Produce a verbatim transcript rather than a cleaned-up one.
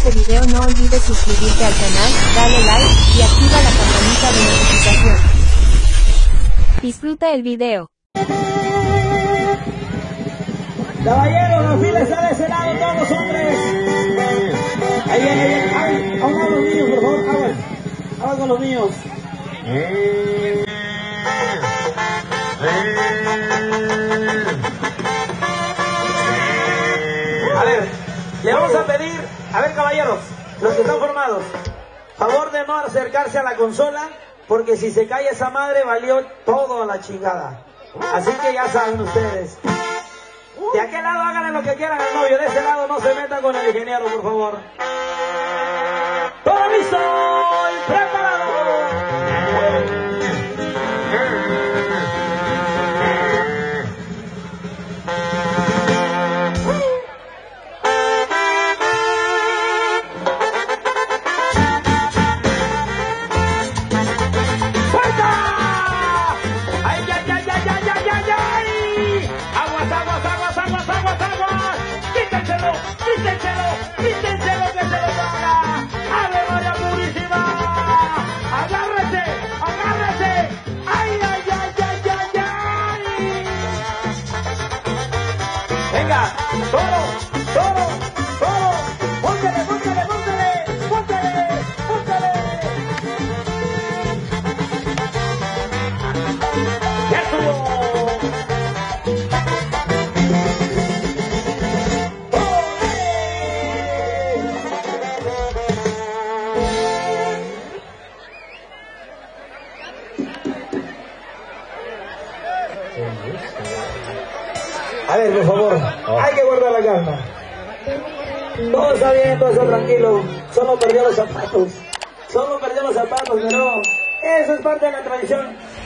este video no olvides suscribirte al canal, dale like, y activa la campanita de notificación. Disfruta el video. Caballeros, la fila está de ese lado, todos los hombres. Ahí viene, ahí viene. Ay, a un lado los niños, por favor, aguas. Aguas con los niños. A ver, le vamos a pedir, a ver caballeros, los que están formados, favor de no acercarse a la consola, porque si se cae esa madre valió todo a la chingada. Así que ya saben ustedes. De aquel lado háganle lo que quieran al novio, de ese lado no se metan con el ingeniero, por favor. ¡Todo listo! ¡Preparado! Venga, todo, todo, todo, póntale, póntale, póntale, póntale, póntale. Ya estuvo. A ver, por favor, oh. Hay que guardar la calma. Todo está bien, todo está tranquilo. Solo perdió los zapatos. Solo perdió los zapatos, pero eso es parte de la tradición.